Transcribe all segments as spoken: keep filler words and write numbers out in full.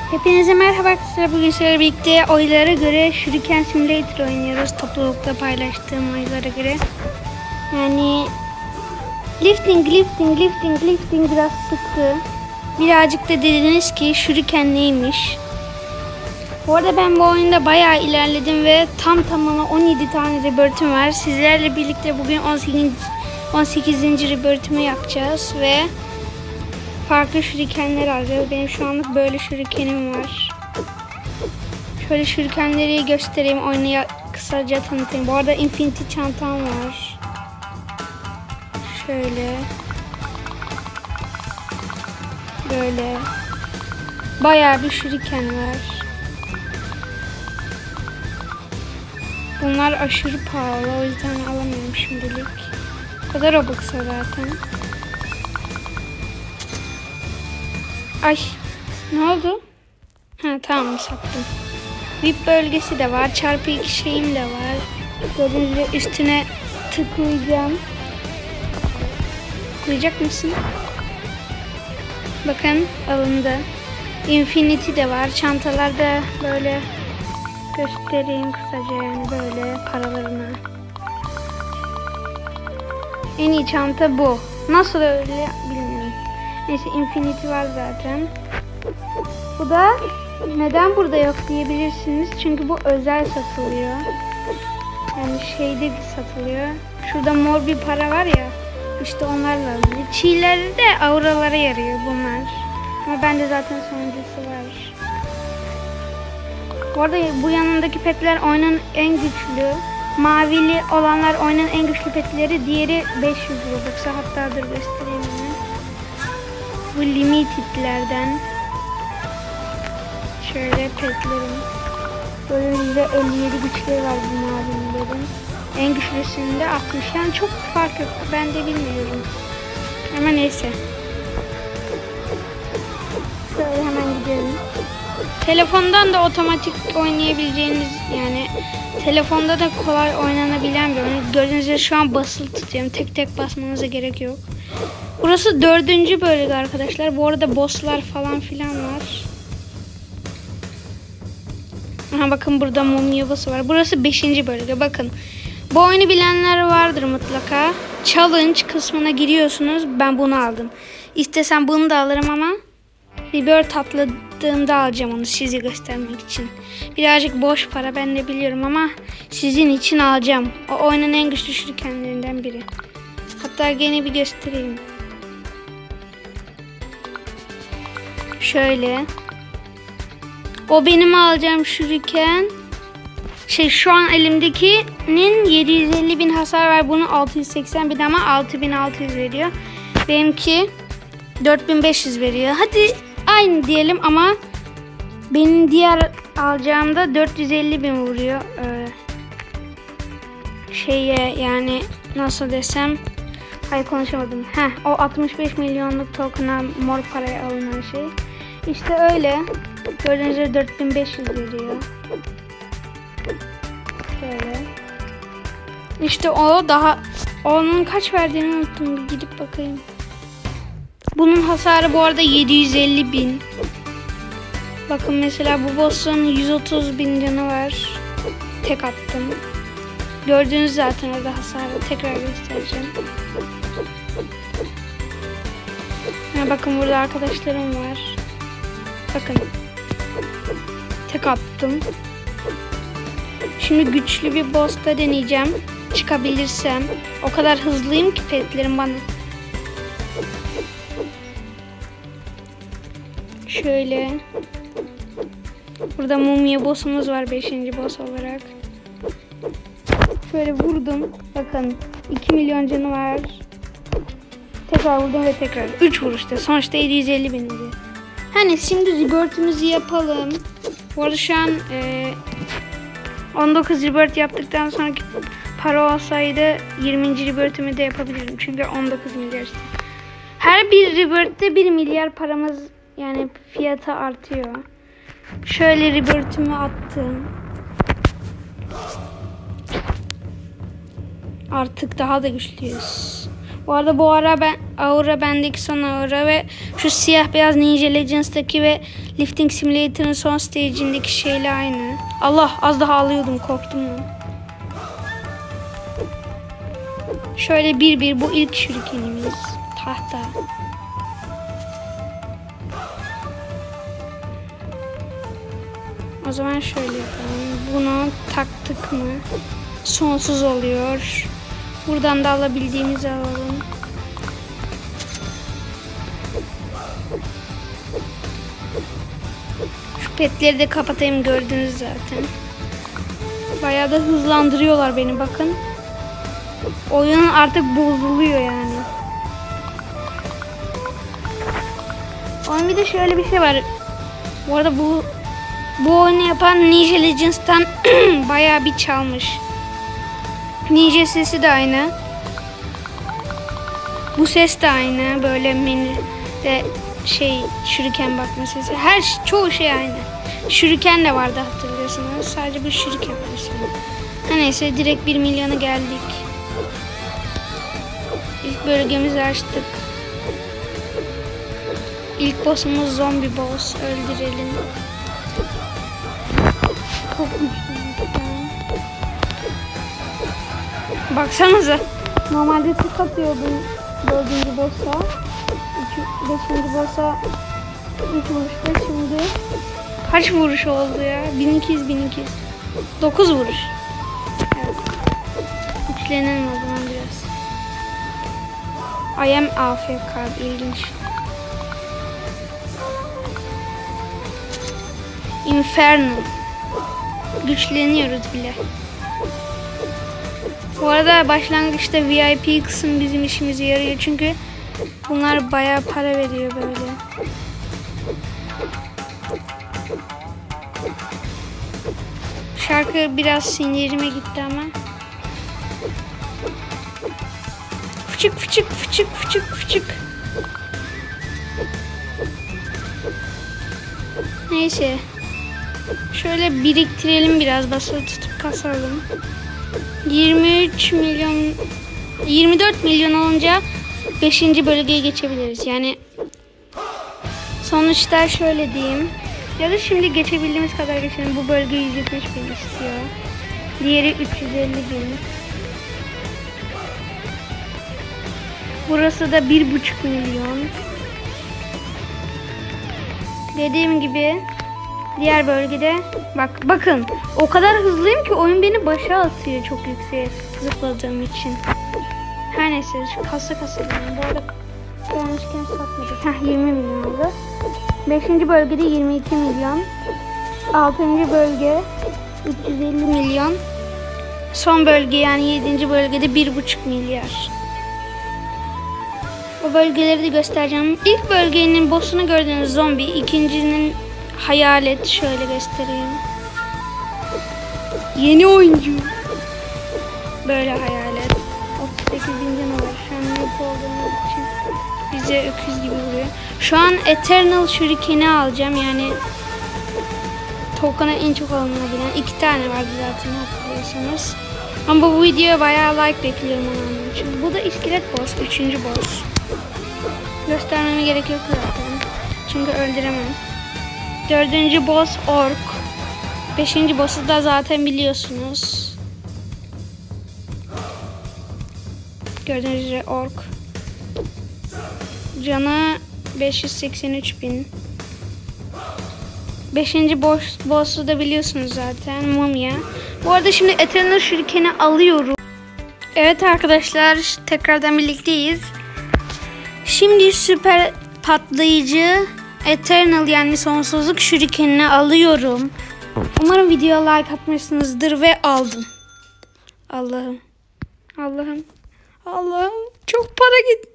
Hepinize merhaba arkadaşlar. Bugün sizlerle birlikte oylara göre Shuriken Simulator oynuyoruz. Toplulukta paylaştığım oylara göre. Yani lifting, lifting, lifting, lifting biraz sıktı. Birazcık da dediniz ki Shuriken neymiş? Bu arada ben bu oyunda bayağı ilerledim ve tam tamına on yedi tane rebirth'im var. Sizlerle birlikte bugün on sekizinci rebirth'imi yapacağız ve farklı shurikenler alacağız. Benim şu anlık böyle shurikenim var. Şöyle shurikenleri göstereyim. Oyunu kısaca tanıtayım. Bu arada infinity çantam var. Şöyle. Böyle. Bayağı bir shuriken var. Bunlar aşırı pahalı. O yüzden alamıyorum şimdilik. O kadar Robux'a zaten. Ay, ne oldu? Ha tamam, sattım. V I P bölgesi de var. Çarpı iki şeyim de var. Gördüğünüz gibi üstüne tıklayacağım. Tıklayacak mısın? Bakın alındı. Infinity de var. Çantalarda böyle göstereyim kısaca, yani böyle paralarını. En iyi çanta bu. Nasıl öyle bilmiyorum. Neyse, Infinity var zaten. Bu da neden burada yok diyebilirsiniz. Çünkü bu özel satılıyor. Yani şeyde satılıyor. Şurada mor bir para var ya. İşte onlarla alıyor. Çiğleri de auralara yarıyor bunlar. Ama bende zaten sonuncusu var. Bu arada bu yanındaki petler oyunun en güçlü. Mavili olanlar oyunun en güçlü petleri. Diğeri beş yüz Robux'a. Hatta dur göstereyim hemen. Bu limitedlerden. Şöyle petlerim. Böyle yüzde elli yedi güçleri var bu mavililerin. En güçlüsünde altmış. Yani çok fark yok. Ben de bilmiyorum. Ama neyse. Şöyle hemen gidelim. Telefondan da otomatik oynayabileceğiniz, yani telefonda da kolay oynanabilen bir oyun. Gördüğünüz gibi şu an basılı tutuyorum. Tek tek basmanıza gerek yok. Burası dördüncü bölge arkadaşlar. Bu arada bosslar falan filan var. Aha bakın, burada mumya boss'u var. Burası beşinci bölge. Bakın. Bu oyunu bilenler vardır mutlaka. Challenge kısmına giriyorsunuz. Ben bunu aldım. İstesem bunu da alırım ama Rebirth atladığımda alacağım onu size göstermek için. Birazcık boş para, ben de biliyorum, ama sizin için alacağım. O oyunun en güçlü shurikenlerinden biri. Hatta gene bir göstereyim. Şöyle. O benim alacağım shuriken. Şey, şu an elimdekinin yedi yüz elli bin hasar var. Bunun altı yüz seksen bin ama altı bin altı yüz veriyor. Benimki dört bin beş yüz veriyor. Hadi aynı diyelim ama benim diğer alacağımda dört yüz elli bin vuruyor. Ee, şeye yani nasıl desem, hayır konuşamadım. Heh, o altmış beş milyonluk token'a mor paraya alınan şey. İşte öyle. Gördüğünüz gibi dört bin beş yüz veriyor. Şöyle. İşte o daha, onun kaç verdiğini unuttum. Bir gidip bakayım. Bunun hasarı bu arada yedi yüz elli bin. Bakın mesela bu boss'un yüz otuz bin canı var. Tek attım. Gördüğünüz zaten orada hasarı. Tekrar göstereceğim. Ha, bakın burada arkadaşlarım var. Bakın. Tek attım. Şimdi güçlü bir boss'ta deneyeceğim. Çıkabilirsem. O kadar hızlıyım ki petlerim bana. Şöyle. Burada mumya boss'umuz var beşinci boss olarak. Şöyle vurdum. Bakın iki milyon canı var. Tekrar vurdum ve tekrar. üç vuruşta. Sonuçta yedi yüz elli bin oluyor. Hani şimdi rebirth'ümüzü yapalım. Bu arada şu an e, on dokuz rebirth yaptıktan sonraki para olsaydı yirminci rebirth'ümü de yapabilirim. Çünkü on dokuz milyar işte. Her bir rebirth'te bir milyar paramız, yani fiyatı artıyor. Şöyle rebirth'ümü attım. Artık daha da güçlüyüz. Bu arada bu ara ben aura bendeki son aura ve şu siyah beyaz Ninja Legends'taki ve Lifting Simulator'ın son stage'indeki şeyle aynı. Allah, az daha ağlıyordum, korktum ya. Şöyle bir bir bu ilk şurikenimiz. Tahta. O zaman şöyle yapalım. Bunu taktık mı sonsuz oluyor. Buradan da alabildiğimizi alalım. Şu petleri de kapatayım, gördünüz zaten. Bayağı da hızlandırıyorlar beni, bakın. Oyun artık bozuluyor yani. Oyun bir de şöyle bir şey var. Bu arada bu bu oyunu yapan Ninja Legends'tan bayağı bir çalmış. Ninja sesi de aynı. Bu ses de aynı. Böyle menü de şey şuriken bakma sesi. Her çoğu şey aynı. Şuriken de vardı, hatırlıyorsunuz. Sadece bu şuriken versiyonu. Neyse, direkt bir milyona geldik. İlk bölgemizi açtık. İlk boss'umuz zombi boss. Öldürelim. Çok güçlü. Baksanıza. Normalde tık atıyordum dördüncü boss'a. Beşinci boss'a üç vuruşta, şimdi kaç vuruş oldu ya? bin iki yüz bin iki yüz. dokuz vuruş. Evet. Güçlenelim o zaman biraz. I am A F K. İlginç. Inferno. Güçleniyoruz bile. Bu arada başlangıçta V I P kısım bizim işimize yarıyor çünkü bunlar bayağı para veriyor böyle. Şarkı biraz sinirime gitti ama. Fıçık fıçık fıçık fıçık fıçık. Neyse. Şöyle biriktirelim biraz, basılı tutup kasalım. yirmi üç milyon, yirmi dört milyon olunca beşinci bölgeye geçebiliriz. Yani sonuçta şöyle diyeyim. Ya da şimdi geçebildiğimiz kadar geçelim. Bu bölge yüz yetmiş bin istiyor. Diğeri üç yüz elli bin. Burası da bir buçuk milyon. Dediğim gibi diğer bölgede bak bakın o kadar hızlıyım ki oyun beni başa atıyor çok yükseğe zıpladığım için. Her neyse şu kasa kasa diyorum. Bu arada gelmişken satmadık. Heh, yirmi milyon oldu. beşinci bölgede yirmi iki milyon. altıncı bölge üç yüz elli milyon. Son bölge yani yedinci bölgede bir buçuk milyar. O bölgeleri de göstereceğim. İlk bölgenin boss'unu gördüğünüz zombi, ikincinin hayalet, şöyle göstereyim. Yeni oyuncu. Böyle hayalet. otuz sekiz bin canı var. Şu an yok olduğumuz için bize öküz gibi vuruyor. Şu an Eternal Shuriken'i alacağım. Yani Tokan'a en çok alınabilen iki tane vardı zaten, hatırlıyorsanız. Ama bu videoya bayağı like bekliyorum onun için. Bu da iskelet boss, üçüncü boss. Göstermeme gerek yok zaten. Çünkü öldüremem. Dördüncü boss ork. Beşinci boss'u da zaten biliyorsunuz. Gördüğünüz üzere ork. Canı beş yüz seksen üç bin. Beşinci boss, boss'u da biliyorsunuz zaten. Mumya. Bu arada şimdi Eternal Shuriken'i alıyorum. Evet arkadaşlar, tekrardan birlikteyiz. Şimdi süper patlayıcı Eternal yani sonsuzluk Shuriken'ini alıyorum. Umarım videoya like atmışsınızdır ve aldım. Allah'ım. Allah'ım. Allah'ım. Çok para gitti.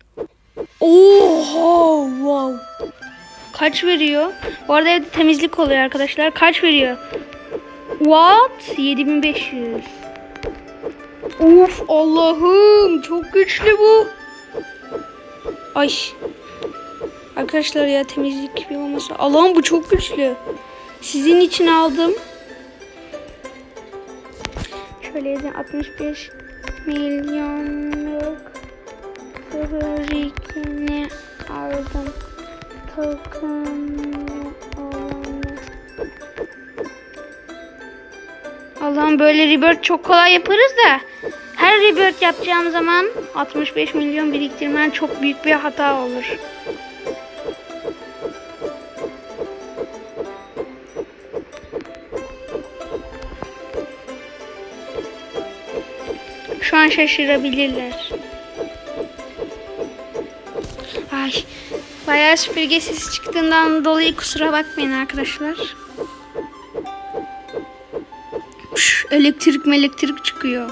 Oha, wow. Kaç veriyor? Bu arada evde temizlik oluyor arkadaşlar. Kaç veriyor? What? yedi bin beş yüz. Of Allah'ım. Çok güçlü bu. Ay. Arkadaşlar ya, temizlik gibi olmasa. Allah'ım bu çok güçlü. Sizin için aldım. Şöyle yazayım, altmış beş milyonluk Şurikini aldım. Token olanı. Allah'ım, böyle rebirth çok kolay yaparız da her rebirth yapacağım zaman altmış beş milyon biriktirmen çok büyük bir hata olur. Şu an şaşırabilirler. Ay, bayağı süpürge sesi çıktığından dolayı kusura bakmayın arkadaşlar. Şş, elektrik elektrik çıkıyor.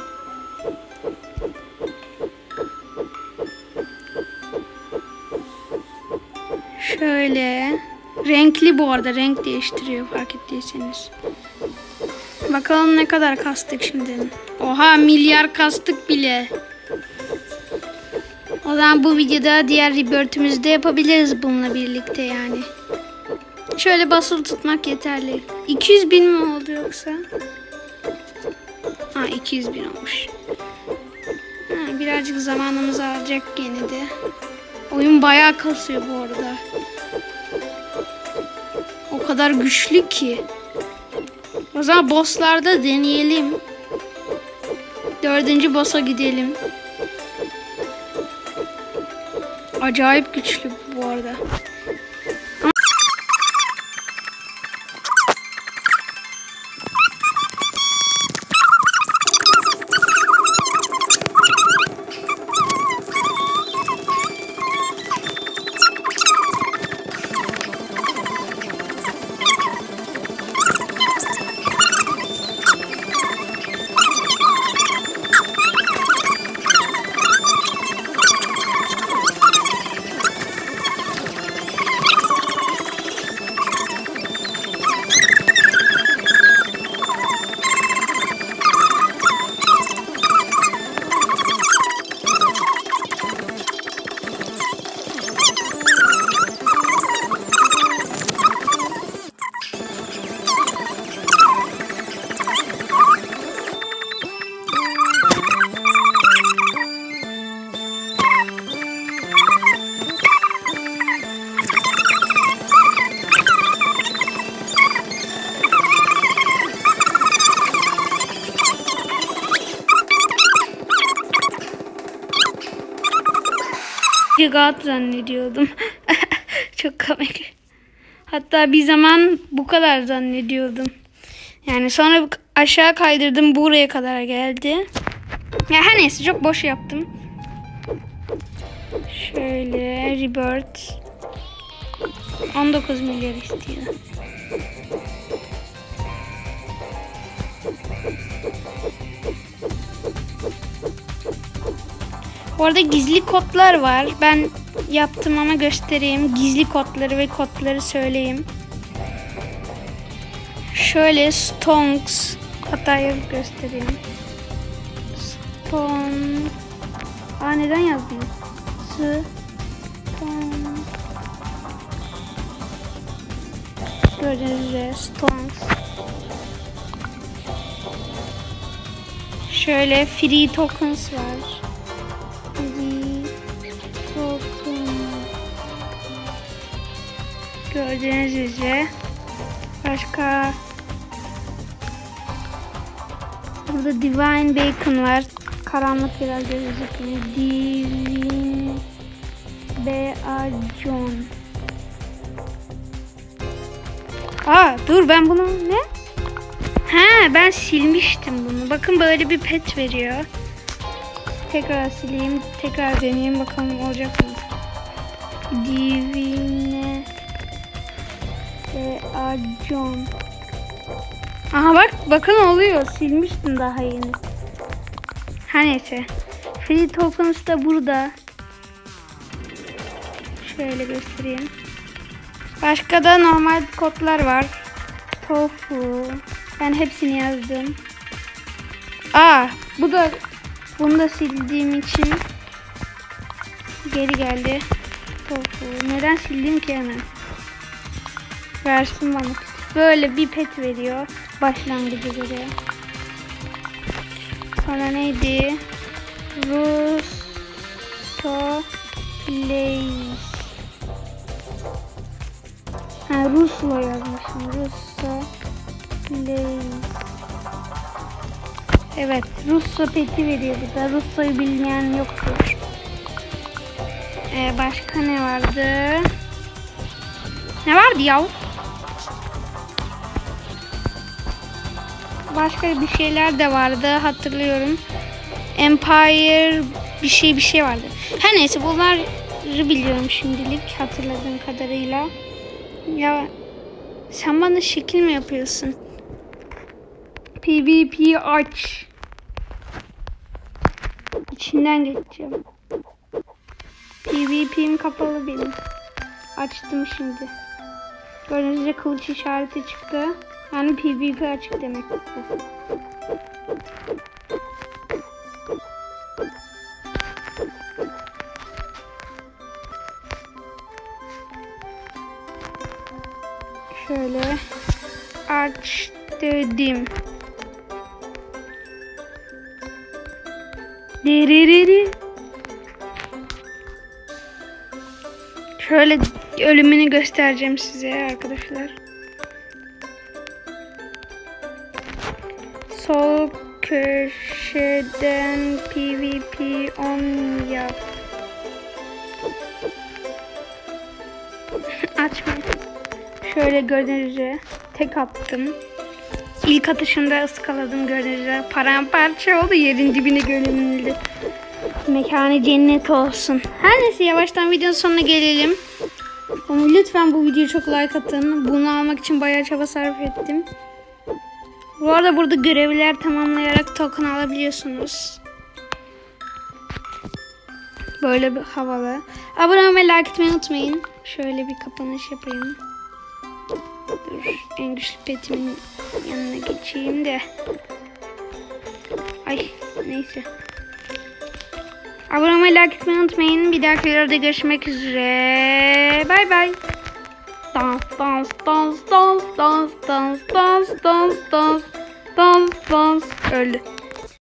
Şöyle renkli, bu arada renk değiştiriyor fark ettiyseniz. Bakalım ne kadar kastık şimdi. Oha, milyar kastık bile. O zaman bu videoda diğer rebirth'ümüzü de yapabiliriz bununla birlikte yani. Şöyle basılı tutmak yeterli. iki yüz bin mi oldu yoksa? Ha, iki yüz bin olmuş. Ha, birazcık zamanımız alacak gene de. Oyun bayağı kasıyor bu arada. O kadar güçlü ki. O zaman bosslarda deneyelim. Dördüncü boss'a gidelim. Acayip güçlü bu arada. Gigat zannediyordum. Çok komik. Hatta bir zaman bu kadar zannediyordum. Yani sonra aşağı kaydırdım, buraya kadar geldi. Ya her neyse, çok boş yaptım. Şöyle rebirth on dokuz milyar istiyor. Orada gizli kodlar var. Ben yaptım ama göstereyim. Gizli kodları ve kodları söyleyeyim. Şöyle Stonks. Hatta yazıp göstereyim. Stonks. Aa, neden yazdım? Stonks. Gördüğünüz üzere Stonks. Şöyle free tokens var. Gördüğünüz üzere. Başka burada Divine Bacon var. Karanlık biraz gözüküyor. Divine Bacon. Aa, dur, ben bunu ne? Ha, ben silmiştim bunu. Bakın böyle bir pet veriyor. Tekrar sileyim. Tekrar deneyeyim. Bakalım olacak mı? Divine Bacon. Aha bak. Bakın oluyor. Silmiştim daha yeni. Her neyse. Free tokens da burada. Şöyle göstereyim. Başka da normal kodlar var. Tofu. Ben hepsini yazdım. Aa, bu da bunu da sildiğim için geri geldi. Tofu. Neden sildim ki hemen? Versin bana. Böyle bir pet veriyor. Başlangıcı göre. Sonra neydi? Rus Russo Plays. Ha, Ruslo yazmışım. Russo Plays. Evet, Russo peti veriyor burada. Russo'yu bilmeyen yoktur. Ee, başka ne vardı? Ne vardı ya? Başka bir şeyler de vardı, hatırlıyorum. Empire bir şey bir şey vardı. Her neyse, bunları biliyorum şimdilik hatırladığım kadarıyla. Ya sen bana şekil mi yapıyorsun? PvP aç. İçinden geçeceğim. PvP'm kapalı benim. Açtım şimdi. Gördüğünüz gibi kılıç işareti çıktı. Yani PvP açık demek bu. Şöyle aç dedim. Diririri. Şöyle ölümünü göstereceğim size arkadaşlar. Sol köşeden PvP on yap. Açma. Şöyle gördüğünüz üzere tek attım. İlk atışımda ıskaladım, gördüğünüz üzere. Paramparça oldu, yerin dibine gömüldü. Mekanı cennet olsun. Her neyse, yavaştan videonun sonuna gelelim. Ama lütfen bu videoya çok like atın. Bunu almak için bayağı çaba sarf ettim. Bu arada burada görevler tamamlayarak token alabiliyorsunuz. Böyle bir havalı. Abone olmayı, like etmeyi unutmayın. Şöyle bir kapanış yapayım. Dur, en güçlü petimin yanına geçeyim de. Ay neyse. Abone olmayı, like etmeyi unutmayın. Bir dahaki videoda görüşmek üzere. Bay bay. Dans dans dans dans dans dans dans dans dans dans dans. Öldü.